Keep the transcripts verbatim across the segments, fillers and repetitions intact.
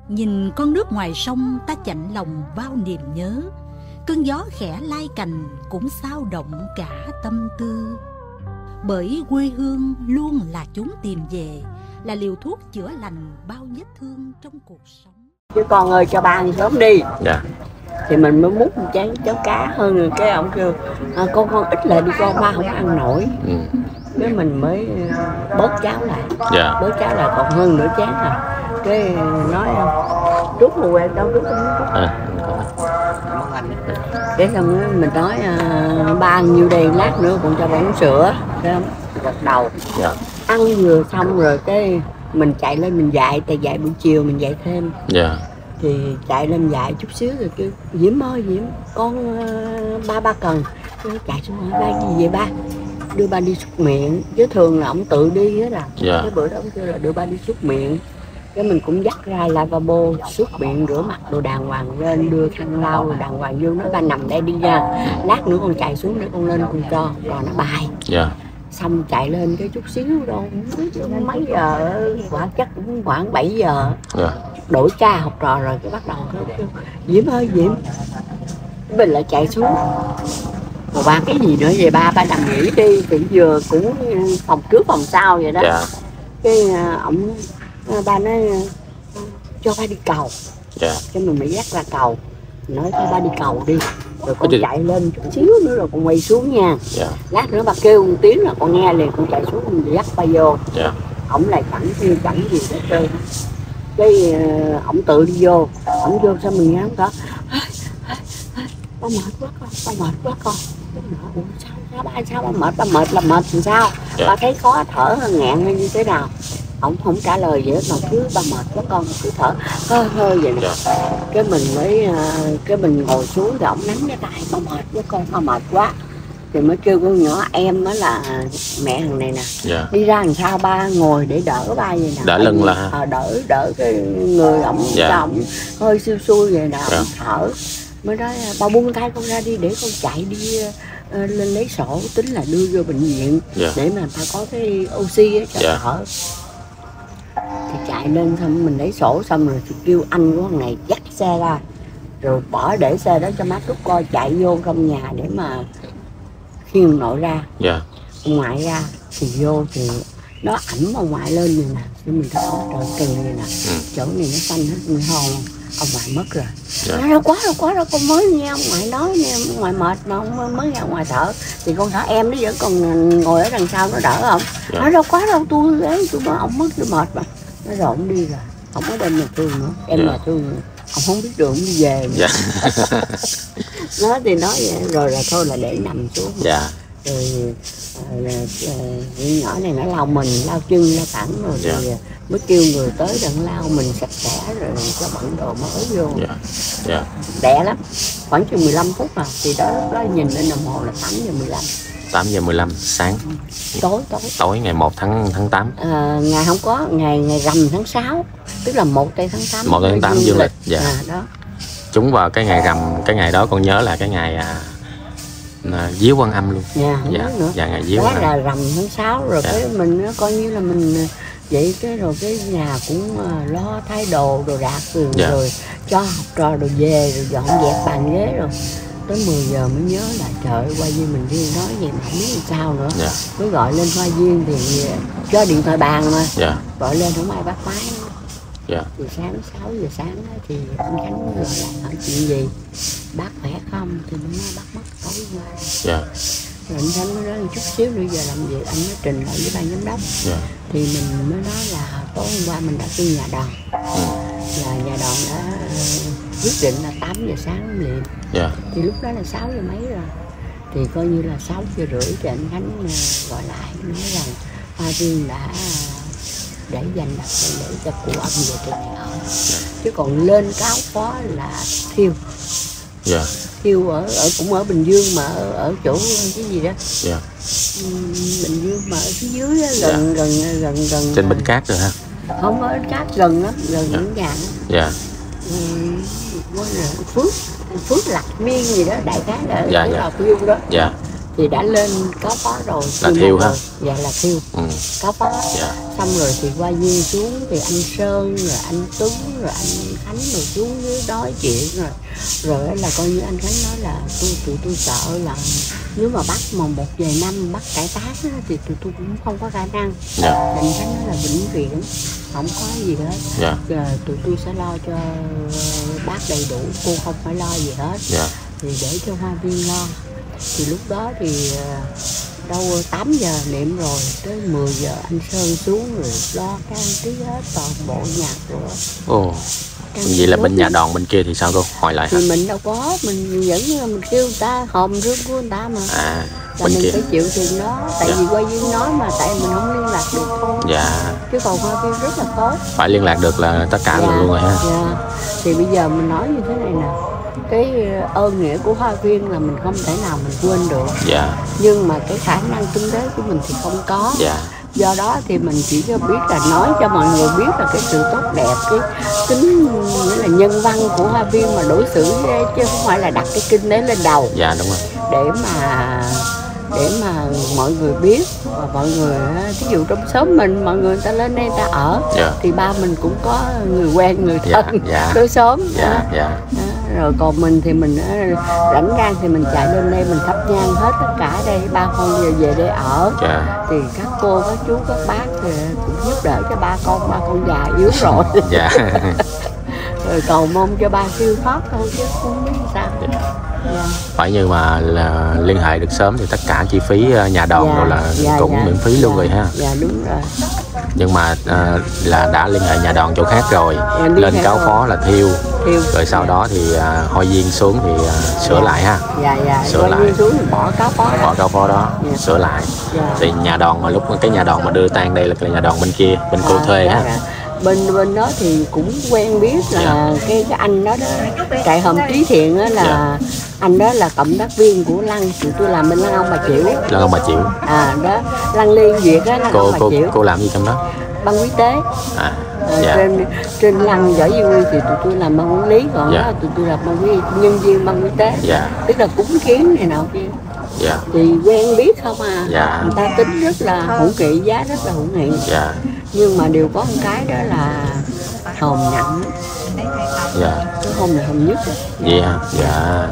Nhìn con nước ngoài sông ta chạnh lòng bao niềm nhớ, cơn gió khẽ lai cành cũng xao động cả tâm tư. Bởi quê hương luôn là chốn tìm về, là liều thuốc chữa lành bao vết thương trong cuộc sống. Chứ con ơi cho ba đi sớm đi. Dạ. Thì mình mới múc một chén cháo cá hơn rồi cái ông kêu à, con con ít lại đi con, ba không ăn nổi. Ừ. Cái mình mới bớt cháo lại. Dạ. Bớt cháo lại còn hơn nửa chén à. Cái nói Trúc mùa quen đâu Trúc không Trúc. À. Cái xong mình nói à, ba nhiêu đây lát nữa còn cho bỏng sữa. Cái gật đầu. Dạ. Ăn vừa xong rồi cái mình chạy lên mình dạy, tại dạy buổi chiều mình dạy thêm. Dạ. Thì chạy lên dạy chút xíu rồi kêu Diễm ơi Diễm con uh, ba ba cần. Cái chạy xuống hỏi ba gì vậy ba? Đưa ba đi súc miệng, chứ thường là ông tự đi hết à. Dạ. Cái bữa đó ông kêu là đưa ba đi súc miệng. Cái mình cũng dắt ra lavabo súc miệng rửa mặt đồ đàng hoàng lên, đưa khăn lau đồ đàng hoàng vô, nói ba nằm đây đi nha, lát nữa con chạy xuống để con lên con cho, còn nó bài. Dạ. Xong chạy lên cái chút xíu đâu mấy giờ, khoảng chắc cũng khoảng bảy giờ. Dạ. Đổi ca học trò rồi cái bắt đầu kêu Diễm ơi Diễm, mình lại chạy xuống. Mà ba cái gì nữa vậy ba, ba nằm nghỉ đi, thì vừa cũng phòng trước phòng sau vậy đó. Dạ. Cái ổng ba nói cho ba đi cầu. Dạ. Cái mình mới dắt ra cầu, nói cho ba đi cầu đi, rồi con chạy lên chút xíu nữa rồi con quay xuống nha. Dạ. Lát nữa ba kêu một tiếng là con nghe liền, con chạy xuống mình dắt ba vô. Dạ. Ổng lại chẳng thiên chẳng gì hết trơn. Cái ổng tự đi vô, ổng vô sao mình nghe ổng có ba mệt quá con, ba mệt quá con. Sao, sao ba sao ba mệt, ba mệt là mệt làm sao? Dạ. Ba thấy khó thở nghẹn hay như thế nào? Ổng không trả lời gì hết mà cứ ba mệt quá con, cứ thở hơi hơi vậy nè. Dạ. Cái mình mới cái mình ngồi xuống thì ổng nắm cái tay, ba mệt quá con, ba mệt quá. Thì mới kêu con nhỏ em á là mẹ thằng này nè. Dạ. Đi ra làm sao ba ngồi để đỡ ba vậy nè. Đỡ lưng là à, đỡ đỡ cái người ổng. Dạ. Cho ổng hơi siêu xui vậy nè. Dạ. Ổng thở. Mới nói ba buông tay con ra đi để con chạy đi uh, lên lấy sổ, tính là đưa vô bệnh viện. Dạ. Để mà ta có cái oxy á cho. Dạ. Thở. Thì chạy lên xong mình lấy sổ xong rồi thì kêu anh của thằng này dắt xe ra, rồi bỏ để xe đó cho má Trúc coi, chạy vô trong nhà để mà khi ông nội ra. Dạ. Ông ngoại ra thì vô thì nó ẩm ông ngoại lên rồi nè, thì mình thấy trời kỳ này nè. Ừ. Chỗ này nó xanh hết, mình hồn ông ngoại mất rồi. Dạ. Nó đâu quá đâu quá đâu, con mới nghe ông ngoại nói nè, ông ngoại mệt mà ông mới nghe ông ngoại thở, thì con thở em nó vẫn còn ngồi ở đằng sau nó đỡ không. Dạ. Nó đâu quá đâu, tôi ấy tôi nói ông mất tôi mệt mà. Nó rồi ông đi rồi, không có đem nhà thương nữa, em dạ. Nhà thương nữa. Ông không biết đường đi về nữa. Dạ. Nó thì nói vậy, rồi là thôi là để nằm xuống. Dạ. Rồi uh, nhỏ này nó lau mình, lau chân, lau thẳng rồi, dạ. Rồi mới kêu người tới đặng lau mình sạch sẽ rồi cho bận đồ mới vô. Dạ. Dạ. Đẻ lắm, khoảng chừng mười lăm phút mà, thì đó lúc đó nhìn lên đồng hồ là tám giờ mười lăm. tám giờ mười lăm sáng. Tối tối. Tối ngày một tháng tám. À, ngày không có, ngày ngày rằm tháng sáu, tức là một tây tháng tám. một tây tháng tám dương lịch. Dạ. À, đó. Chúng vào cái ngày rằm, cái ngày đó con nhớ là cái ngày à, à, Giếu Quan Âm luôn. Dạ, dạ, nữa. Dạ, ngày Giếu Đó Quan Âm. là rằm tháng sáu rồi. Dạ. Cái mình nó coi như là mình vậy, cái rồi cái nhà cũng uh, lo thay đồ đồ đạc rồi, dạ. Rồi cho học trò đồ về rồi dọn dẹp bàn ghế rồi. Tới mười giờ mới nhớ là trời Hoa Duyên mình đi nói vậy mà không biết làm sao nữa. Dạ. Mới gọi lên Hoa Duyên thì cho điện thoại bàn mà. Dạ. Gọi lên không ai bắt máy. Dạ. Thì sáng sáu giờ sáng thì anh Khánh gọi lại hỏi chuyện gì, bác khỏe không, thì nó nói bác mất tối qua. Dạ. Rồi anh Khánh mới nói chút xíu nữa giờ làm gì, anh mới trình lại với ban giám đốc. Dạ. Thì mình mới nói là tối hôm qua mình đã đi nhà đoàn. Ừ. Và nhà đoàn đã uh, quyết định là tám giờ sáng liền. Dạ. Thì lúc đó là sáu giờ mấy rồi, thì coi như là sáu giờ rưỡi thì anh Khánh uh, gọi lại nói rằng Hoa Duyên đã để dành đặt để cho cụ ông về trên này ở. Dạ. Chứ còn lên cáo phó là thiêu. Dạ. Thiêu ở, ở cũng ở Bình Dương mà ở, ở chỗ cái gì đó. Dạ. Bình Dương mà ở phía dưới đó, gần, dạ. gần gần gần trên Bến Cát rồi ha. Không ở Cát gần lắm, gần dạ. Những nhà đó. Dạ. Phước Phước Lạc Miên gì đó, đại khái là dạ, cái dạ. lò thiêu đó. Dạ. thì đã lên cáo phó rồi. Là thiêu ha? Dạ là thiêu. Ừ. Cáo phó. Dạ. Xong rồi thì qua viên xuống thì anh Sơn rồi anh Tuấn rồi anh Khánh rồi xuống dưới nói chuyện rồi rồi là coi như anh Khánh nói là tôi tụi tôi sợ là nếu mà bắt mà một vài năm bắt cải tác á, thì tụi tôi cũng không có khả năng. Dạ. Anh Khánh nói là vĩnh viễn không có gì hết. Dạ. Rồi, tụi tôi sẽ lo cho bác đầy đủ, cô không phải lo gì hết. Dạ. Thì để cho Hoa Viên lo. Thì lúc đó thì đâu tám giờ niệm rồi, tới mười giờ anh Sơn xuống rồi lo trang trí hết toàn bộ nhạc rồi. Ồ. Vậy là bên nhà đoàn bên kia thì sao cô? Hỏi lại hả? Thì mình đâu có, mình vẫn mình kêu người ta hòm rước của người ta mà. À, là bên mình kia. phải chịu tiền đó, tại Dạ. vì qua viên nói mà tại mình không liên lạc được thôi. Dạ. Chứ còn Hoa Viên rất là tốt. Phải liên lạc được là tất cả Dạ, luôn rồi ha. dạ. Thì bây giờ mình nói như thế này nè, cái ơn nghĩa của Hoa Viên là mình không thể nào mình quên được. Dạ. Nhưng mà cái khả năng kinh tế của mình thì không có. Dạ. Do đó thì mình chỉ có biết là nói cho mọi người biết là cái sự tốt đẹp, cái tính nghĩa là nhân văn của Hoa Viên mà đối xử với, chứ không phải là đặt cái kinh tế lên đầu. Dạ đúng rồi. Để mà để mà mọi người biết và mọi người ví dụ trong xóm mình mọi người ta lên đây ta ở. Dạ. Thì ba mình cũng có người quen người Dạ, thân dạ. đối xóm. Dạ. Đó. Dạ. Đó. Rồi còn mình thì mình rảnh rang thì mình chạy lên đây mình thắp nhang hết tất cả đây, ba con về về đây ở. Dạ. Thì các cô các chú các bác thì cũng giúp đỡ cho ba con, ba con già yếu rồi. Dạ. Rồi cầu mong cho ba siêu thoát thôi chứ không biết sao. Dạ. Phải như mà là liên hệ được sớm thì tất cả chi phí nhà đoàn Dạ, rồi là dạ, cũng dạ, miễn phí luôn dạ, rồi ha. Dạ đúng rồi. Nhưng mà à, là đã liên hệ nhà đoàn chỗ khác rồi, Dạ, lên cáo rồi. phó là thiêu, Thiêu. rồi sau đó thì à, Hoa Viên xuống thì à, sửa lại ha. Dạ dạ. Sửa Rồi lại. đi xuống thì bỏ cáo phó Bỏ đó. cáo phó đó, Dạ. sửa lại. Dạ. Thì nhà đoàn mà lúc cái nhà đoàn mà đưa tang đây là cái nhà đoàn bên kia, bên cô À, thuê dạ, ha. dạ. Bên bên đó thì cũng quen biết là Dạ. cái cái anh đó đó, trại hòm Trí Thiện đó là Dạ. anh đó là cộng tác viên của Lăng, tụi tôi làm bên Lăng Ông Bà Chiểu. Là ông bà Chiểu. À đó, Lăng Liên Việt á, Lăng Cô Ông Bà cô Chiểu. cô làm gì trong đó? Ban quý tế. À. À, Dạ. trên trên Lăng Võ Duy Quy thì tụi tôi làm ban quản lý, còn Dạ. đó tụi tôi làm ban quý nhân viên ban quý tế. Dạ. Tức là cúng kiến này nọ kia. Dạ. Thì quen biết không à. Dạ. Người ta tính rất là hữu nghị, giá rất là hữu nghị. Dạ. Nhưng mà điều có một cái đó là hồn nặng. Dạ. Cái hồn này hồn nhất. Vậy hả? Dạ.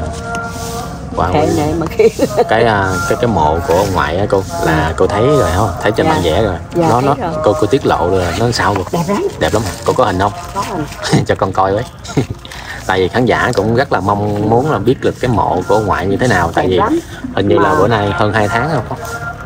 Wow. Kệ nệ mà khi cái à, cái cái mộ của ông ngoại á cô là cô thấy rồi không? Thấy trên Dạ. bản vẽ rồi. Dạ, nó nó thấy rồi. cô cô tiết lộ rồi nó sao cô? đẹp lắm. Đẹp lắm. Cô có hình không? Có rồi. Cho con coi với. Tại vì khán giả cũng rất là mong muốn là biết được cái mộ của ông ngoại như thế nào. Tại Đẹp vì lắm. hình như Mà- là bữa nay hơn hai tháng không?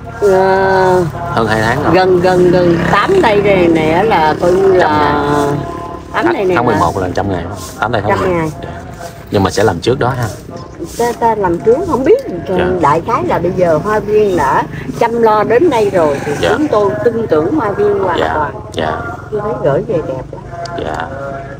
Ờ, Hơn hai tháng rồi. gần gần gần tám đây này nè là coi như là tám đây này Tháng mười là một là trăm ngày không? Tám đây tháng trăm mười. ngày. Nhưng mà sẽ làm trước đó ha. ta, ta làm trước không biết. Dạ. Đại khái là bây giờ Hoa Viên đã chăm lo đến đây rồi thì Dạ. chúng tôi tin tưởng Hoa Viên hoàn Dạ. toàn. Dạ. Tôi thấy gửi về đẹp lắm. Dạ.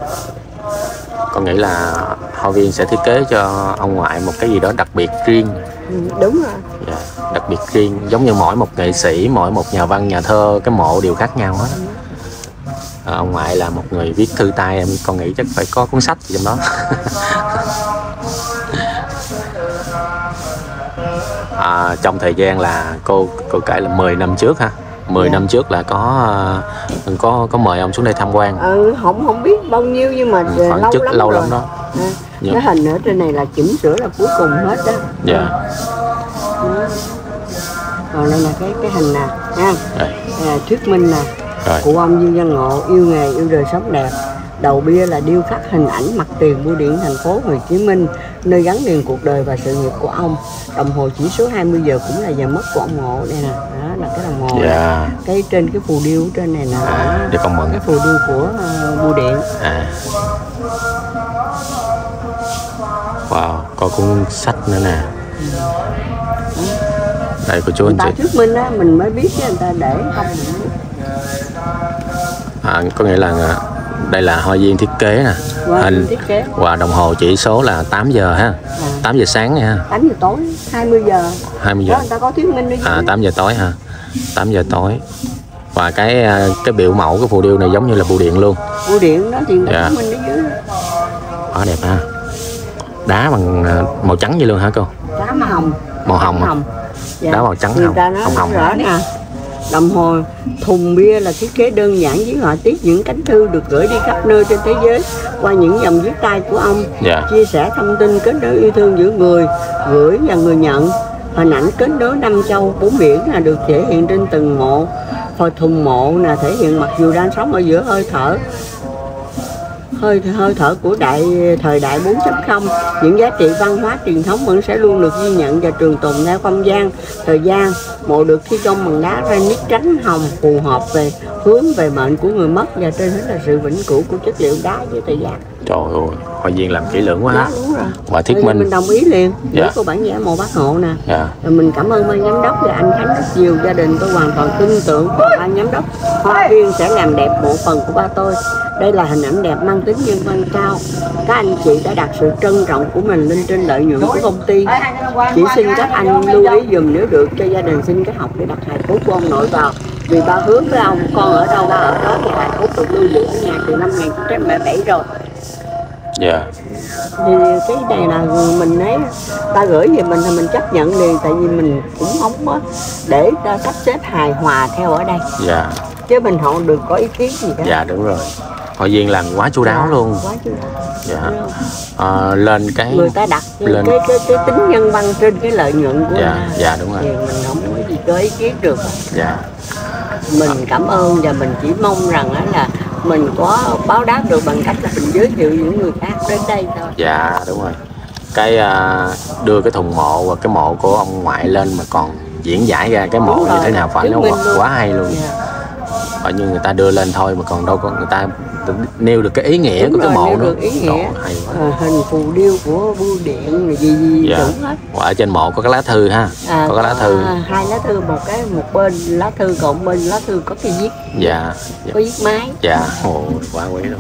Con nghĩ là Hoa Viên sẽ thiết kế cho ông ngoại một cái gì đó đặc biệt riêng. Ừ, đúng rồi. Dạ, đặc biệt riêng, giống như mỗi một nghệ sĩ, mỗi một nhà văn, nhà thơ, cái mộ đều khác nhau hết. À, ông ngoại là một người viết thư tay, em con nghĩ chắc phải có cuốn sách gì trong đó. À, trong thời gian là cô cô kể là mười năm trước ha, mười Dạ. năm trước là có có có mời ông xuống đây tham quan. Ừ, không không biết bao nhiêu nhưng mà Ừ, khoảng lâu trước lắm lâu rồi. lắm đó. À, Dạ. cái hình ở trên này là chỉnh sửa là cuối cùng hết đó. Dạ. Đó. Còn đây là cái cái hình nè ha. Rồi. À, thuyết minh nè Rồi. của ông Dương Văn Ngộ, yêu nghề yêu đời sống đẹp. Đầu bia là điêu khắc hình ảnh mặt tiền bưu điện thành phố Hồ Chí Minh, nơi gắn liền cuộc đời và sự nghiệp của ông. Đồng hồ chỉ số hai mươi giờ cũng là giờ mất của ông Ngộ. Đây nè, đó là cái đồng hồ. Dạ. Cái trên cái phù điêu ở trên này nè. À, để con mượn. Cái phù điêu của uh, bưu điện. À. Wow, có cuốn sách nữa nè. Đây cô chú Người anh ta chị. thuyết minh á, mình mới biết chứ người ta để không mình không biết. À, có nghĩa là đây là Hoa Viên thiết kế nè. Qua Hình thiết kế. và đồng hồ chỉ số là tám giờ ha. À. tám giờ sáng nha ha. tám giờ tối, hai mươi giờ. hai mươi Đó giờ. người ta có thuyết minh đấy. À, tám giờ tối ha. tám giờ tối. Và cái cái biểu mẫu cái phù điêu này giống như là bưu điện luôn. Bưu điện đó thì người ta Dạ. thuyết minh ở dưới. Quá đẹp ha. Đá bằng màu trắng vậy luôn hả cô? Đá màu hồng. Màu hồng hả? Hồng. Dạ. Đá màu trắng Người hồng, ta nói hồng hồng. rõ nè. Đồng hồ thùng bia là thiết kế đơn giản với họa tiết những cánh thư được gửi đi khắp nơi trên thế giới qua những dòng viết tay của ông. Dạ. Chia sẻ thông tin, kết nối yêu thương giữa người gửi và người nhận. Hình ảnh kết nối năm châu bốn biển là được thể hiện trên từng mộ. Phần thùng mộ là thể hiện mặc dù đang sống ở giữa hơi thở hơi hơi thở của đại thời đại bốn chấm không, những giá trị văn hóa truyền thống vẫn sẽ luôn được ghi nhận và trường tồn theo không gian thời gian. Mộ được thi công bằng đá granite trắng hồng phù hợp về hướng về mệnh của người mất, và trên hết là sự vĩnh cửu của chất liệu đá với thời gian. Trời ơi, Hoa Duyên làm kỹ lưỡng quá ha. Đúng rồi. Và thuyết minh Mình đồng ý liền với dạ. cô bản vẽ mộ Bác Hộ nè. Dạ. Rồi mình cảm ơn ban giám đốc và anh Khánh rất nhiều. Gia đình tôi hoàn toàn tin tưởng vào ban giám đốc. Hoa Duyên sẽ làm đẹp bộ phần của ba tôi. Đây là hình ảnh đẹp mang tính nhân văn cao. Các anh chị đã đặt sự trân trọng của mình lên trên lợi nhuận của công ty. Chỉ xin các anh lưu ý dùm nếu được cho gia đình xin cái học để đặt hài cốt của ông nội vào. Vì ba hứa với ông con ở đâu ba ở đó, thì hài cốt được lưu giữ ở nhà từ năm một nghìn chín trăm bảy mươi bảy rồi. Dạ. Thì cái này là mình ấy, ta gửi về mình thì mình chấp nhận liền, tại vì mình cũng không á để ta sắp xếp hài hòa theo ở đây. Dạ. Chứ mình không được có ý kiến gì đó. Dạ đúng rồi. Hoa Duyên làm quá chu đáo Dạ, luôn. quá chu đáo. Dạ. À, lên cái Người ta đặt lên... cái, cái cái tính nhân văn trên cái lợi nhuận của Dạ, ta. dạ đúng rồi. Thì mình không có gì có ý kiến được. Dạ. Mình cảm ơn và mình chỉ mong rằng là mình có báo đáp được bằng cách là mình giới thiệu những người khác đến đây thôi. Dạ đúng rồi. Cái uh, đưa cái thùng mộ và cái mộ của ông ngoại lên mà còn diễn giải ra cái mộ Đúng như rồi, thế nào phải nó quá, quá hay luôn. Dạ. Ở như người ta đưa lên thôi mà còn đâu có người ta nêu được cái ý nghĩa Đúng của cái rồi, mộ nêu nữa. được ý nghĩa. Đồ, hay quá. À, hình phù điêu của bưu điện gì gì Dạ. đủ hết. Ở trên mộ có cái lá thư ha. À, có cái lá thư. À, hai lá thư, một cái một bên lá thư còn bên lá thư có cái viết. Dạ. Dạ. Có viết máy. Dạ. Ồ, quá quý luôn.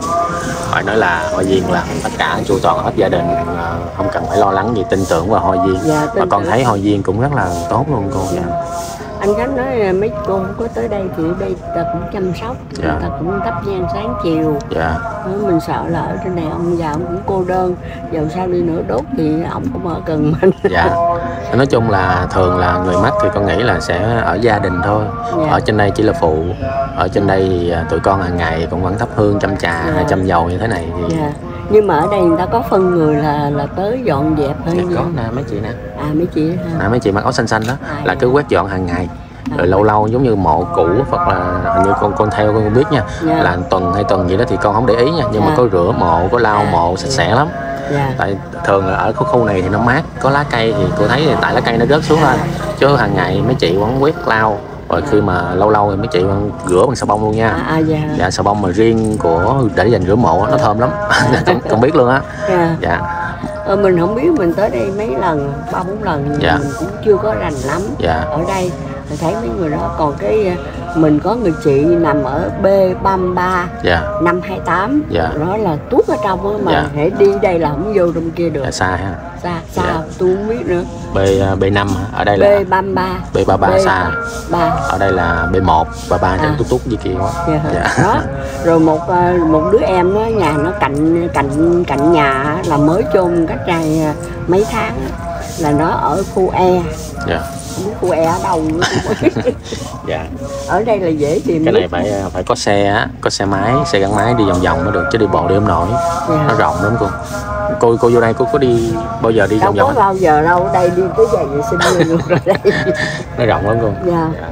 Phải nói là Hoa Duyên làm tất cả chu toàn hết gia đình, không cần phải lo lắng gì, tin tưởng vào Hoa Duyên. Dạ, Và con thấy Hoa Duyên cũng rất là tốt luôn cô. Dạ. Anh Khánh nói là mấy cô không có tới đây thì ở đây ta cũng chăm sóc. Dạ. Người ta cũng thắp nhang sáng chiều. Dạ. Mình sợ là ở trên này ông già ông cũng cô đơn, dầu sao đi nữa đốt thì ông cũng ở gần mình. Dạ. Nói chung là thường là người mất thì con nghĩ là sẽ ở gia đình thôi. Dạ. Ở trên đây chỉ là phụ. Ở trên đây thì tụi con hàng ngày cũng vẫn thắp hương, chăm trà, Dạ. chăm dầu như thế này thì Dạ. Nhưng mà ở đây người ta có phân người là là tới dọn dẹp thôi. dạ, nha. có nè mấy chị nè. À mấy chị ha. À, mấy chị mặc áo xanh xanh đó À, là dạ. cứ quét dọn hàng ngày. À. Rồi lâu lâu giống như mộ cũ hoặc là hình như con con theo con biết nha, Dạ. là tuần hay tuần gì đó thì con không để ý nha, nhưng Dạ. mà có rửa mộ, có lau À. mộ sạch sẽ lắm. Dạ. Tại thường là ở khu khu này thì nó mát, có lá cây thì cô thấy thì tại lá cây nó rớt xuống thôi, chứ hàng ngày mấy chị vẫn quét lau, rồi khi mà lâu lâu thì mấy chị vẫn rửa bằng xà bông luôn nha. À, à dạ. Dạ, xà bông mà riêng của để dành rửa mộ nó thơm lắm. con, con biết luôn á. Dạ. Dạ. Ờ, mình không biết, mình tới đây mấy lần, ba bốn lần nhưng Dạ. mình cũng chưa có rành lắm. Dạ. Ở đây mình thấy mấy người đó, còn cái mình có người chị nằm ở B ba mươi ba Dạ. năm hai tám, Dạ. đó là tuốt ở trong á, mà Dạ. hãy đi đây là không vô trong kia được. Dạ, xa ha. Xa xa Dạ. tôi không biết nữa. B B năm ở đây B là ba mươi ba B ba mươi ba xa. ba Ở đây là B một và ba À. trong tút tút dưới kia quá. dạ. Dạ. Đó. Rồi một ờ, một đứa em đó, nhà nó cạnh cạnh cạnh nhà là mới chôn cách đây mấy tháng á, là nó ở khu E. Dạ. Không biết khu E ở đâu nữa. Dạ. Ở đây là dễ tìm Cái nhất. này phải phải có xe á, có xe máy, xe gắn máy đi vòng vòng mới được, chứ đi bộ đi không nổi. Dạ. Nó rộng lắm cô. Cô cô vô đây cô có đi bao giờ đi Đâu vòng có vòng? bao giờ đâu, đây đi tới giờ vệ sinh luôn rồi đây. Nó rộng lắm cô. Dạ. Dạ.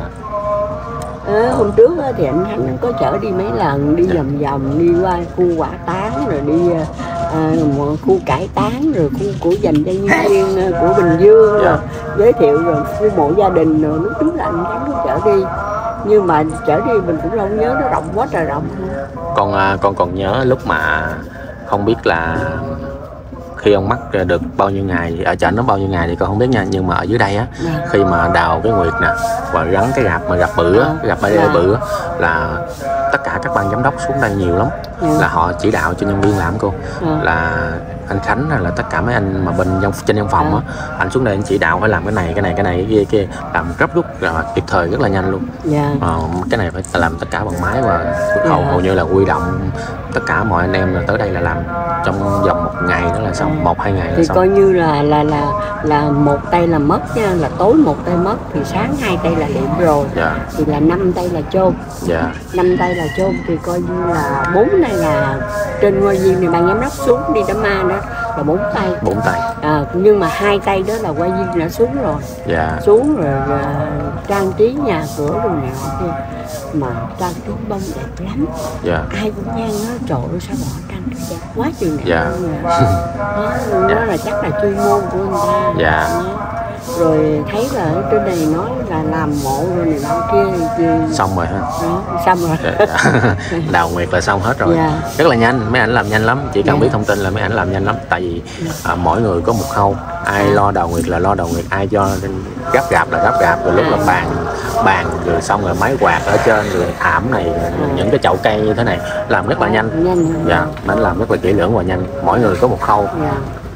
À, hôm trước á, thì anh Khánh có chở đi mấy lần, đi Dạ. vòng vòng, đi qua khu hỏa táng, rồi đi à, một khu cải táng, rồi khu của dành cho nhân viên của Bình Dương, Dạ. rồi giới thiệu, rồi khu mộ gia đình, rồi lúc trước là anh Khánh có chở đi. Nhưng mà chở đi mình cũng không nhớ, nó rộng quá trời rộng. Con à, con còn nhớ lúc mà không biết là khi ông mắc được bao nhiêu ngày, ở trển nó bao nhiêu ngày thì con không biết nha, nhưng mà ở dưới đây á, Dạ. khi mà đào cái nguyệt nè và gắn cái gạp mà gạp bự á, À. cái gạp ba Dạ. bự á, là tất cả các ban giám đốc xuống đây nhiều lắm, Ừ. là họ chỉ đạo cho nhân viên làm cô. Ừ. Là anh Khánh hay là tất cả mấy anh mà bên văn trên văn phòng á, anh xuống đây anh chỉ đạo phải làm cái này cái này cái này cái kia, kia làm gấp rút và kịp thời rất là nhanh luôn. Dạ. Ờ, cái này phải làm tất cả bằng máy và hầu hầu như là huy động tất cả mọi anh em là tới đây là làm trong vòng một ngày đó là xong, một hai ngày là Thì xong. coi như là là là là một tay là mất nha, là tối một tay mất thì sáng hai tay là liệm rồi. Dạ. Thì là năm tay là chôn. Dạ. Năm tay là chôn thì coi như là bốn này là trên ngôi viên này ban giám đốc xuống đi đám ma đó là bốn tay. Bốn tay. À, nhưng mà hai tay đó là quay viên đã xuống rồi. Dạ. Xuống rồi à, trang trí nhà cửa rồi nè kia, mà trang trí bông đẹp lắm. Dạ. Ai cũng nhan nó trời ơi sao bỏ trang trí đẹp quá chừng đẹp. Dạ. luôn nè. Đó, nó là chắc là chuyên môn của người ta. Dạ. Đó. Rồi thấy là ở trên này nói là làm mộ rồi này nọ kia thì Xong rồi ha. đó, xong rồi. Dạ, dạ. Đào nguyệt là xong hết rồi. Dạ. Rất là nhanh, mấy ảnh làm nhanh lắm, chỉ cần Dạ. biết thông tin là mấy ảnh làm nhanh lắm. Tại vì à, mỗi người có một khâu, ai lo đào nguyệt là lo đào nguyệt, ai cho gấp gạp là gấp gạp, rồi lúc là bàn bàn rồi xong rồi máy quạt ở trên rồi thảm này, những cái chậu cây như thế này làm rất là nhanh. Nhanh. Dạ, mấy ảnh làm rất là kỹ lưỡng và nhanh, mỗi người có một khâu. Dạ.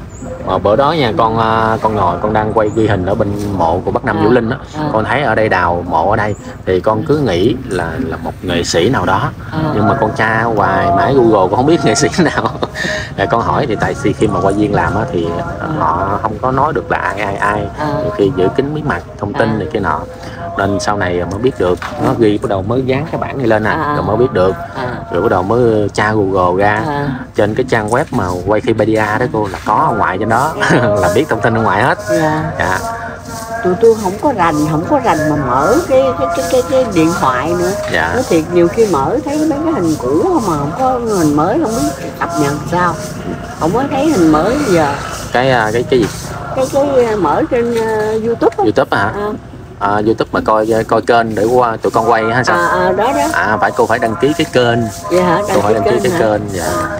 Mà bữa đó nha con con ngồi con đang quay ghi hình ở bên mộ của Bắc Nam À, Vũ Linh á, à. con thấy ở đây đào mộ ở đây thì con cứ nghĩ là là một nghệ sĩ nào đó, À. nhưng mà con tra hoài mãi Google con không biết nghệ sĩ nào. Rồi con hỏi thì tại vì khi mà quay viên làm á thì họ không có nói được là ai ai ai, À. nhiều khi giữ kín bí mật thông tin À. này kia nọ, nên sau này mới biết được, nó ghi bắt đầu mới dán cái bản này lên nè, À. rồi mới biết được. À. Rồi bắt đầu mới tra Google ra, À. trên cái trang web mà Wikipedia đó cô, là có ông ngoại trên đó. Là biết thông tin ông ngoại hết. Dạ. Dạ. Tụi tôi không có rành, không có rành mà mở cái cái cái cái, cái điện thoại nữa. Dạ. Nói thiệt nhiều khi mở thấy mấy cái hình cũ không mà không có hình mới, không biết cập nhật sao. Không có thấy hình mới giờ. Cái à, cái cái gì? Cái cái mở trên uh, YouTube á. YouTube hả? À, À, YouTube mà coi coi kênh để qua tụi con quay hay sao? à, à, đó đó. À, phải cô phải đăng ký cái kênh. Vậy hả? Cô phải đăng ký cái hả? kênh. Dạ.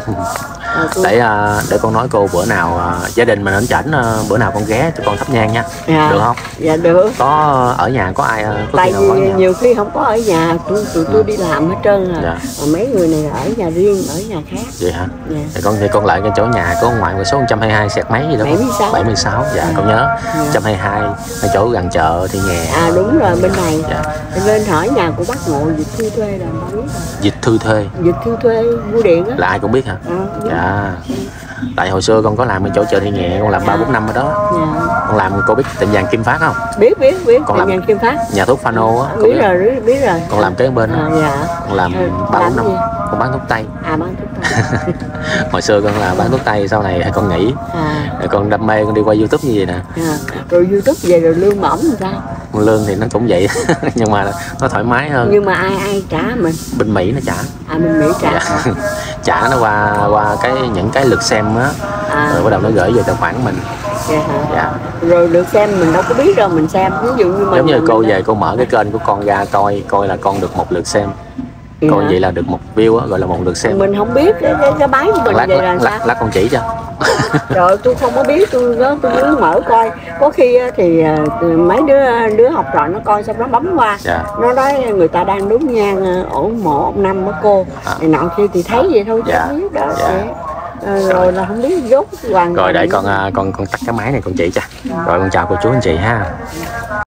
À, tôi... Để à, để con nói cô bữa nào à, gia đình mình đến chảnh, à, bữa nào con ghé cho con thắp nhang nha. Dạ. Được không? Dạ được. Có ở nhà có ai à, có Tại khi nào vì ở nhà? nhiều khi không có ở nhà, tụi tụi tôi đi làm hết trơn à. Dạ. Mà mấy người này ở nhà riêng, ở nhà khác. Vậy hả? Dạ. Thì con thì con lại cái chỗ nhà của ông ngoại của số một trăm hai mươi hai sẹt mấy gì đó. bảy mươi sáu. bảy mươi sáu. Dạ, Dạ. con nhớ. Dạ. một trăm hai mươi hai cái chỗ gần chợ thì nghè. À đúng rồi, bên này. Dạ. Lên hỏi nhà của bác Ngộ dịch thư thuê là không biết rồi. Dịch thư thuê Dịch thư thuê bưu điện á. là ai cũng biết hả? À, biết. Dạ. Tại hồi xưa con có làm ở chỗ chợ Thị Nghè, con làm ba bốn năm ở đó. Dạ. Con làm, cô biết tiệm vàng Kim Phát không? Biết biết biết. Con Tiệm làm- vàng Kim Phát. Nhà thuốc Phano á. Con Biết biết. rồi, biết, biết rồi. Con làm kế bên đó. À, dạ. Con làm Ừ, ba làm bốn năm. gì? Con bán thuốc tây. À bán thuốc tây. Hồi xưa con là bán thuốc tây, sau này con nghỉ. À, Rồi con đam mê con đi qua YouTube như vậy nè. à. Rồi YouTube về rồi lương bổng làm sao? Con lương thì nó cũng vậy nhưng mà nó thoải mái hơn. Nhưng mà ai ai trả mình? Bên Mỹ nó trả. À mình Mỹ trả. Dạ. Trả nó qua qua cái những cái lượt xem á, À. rồi bắt đầu nó gửi về tài khoản mình. Dạ hả? Dạ. Rồi được xem mình đâu có biết đâu, mình xem ví dụ như mình Giống như cô mình- về cô mở cái kênh của con ra coi coi là con được một lượt xem. Dạ. Coi vậy là được một view á, gọi là một lượt xem. Mình không biết cái cái, cái máy của mình lát, vậy là lát, sao? lát, lát con chỉ cho. Rồi tôi không có biết, tôi đó tôi muốn mở coi, có khi á thì à, mấy đứa đứa học trò nó coi xong nó bấm qua, Dạ. nó nói người ta đang đốt nhang à, ổ mộ ông Năm á cô, À. này nọ kia thì thấy vậy thôi chứ Dạ. không biết đó. Dạ. Vậy. À, rồi là không biết dốt hoàn Rồi để toàn- con à, con con tắt cái máy này con chỉ cho. Rồi con chào cô chú anh chị ha.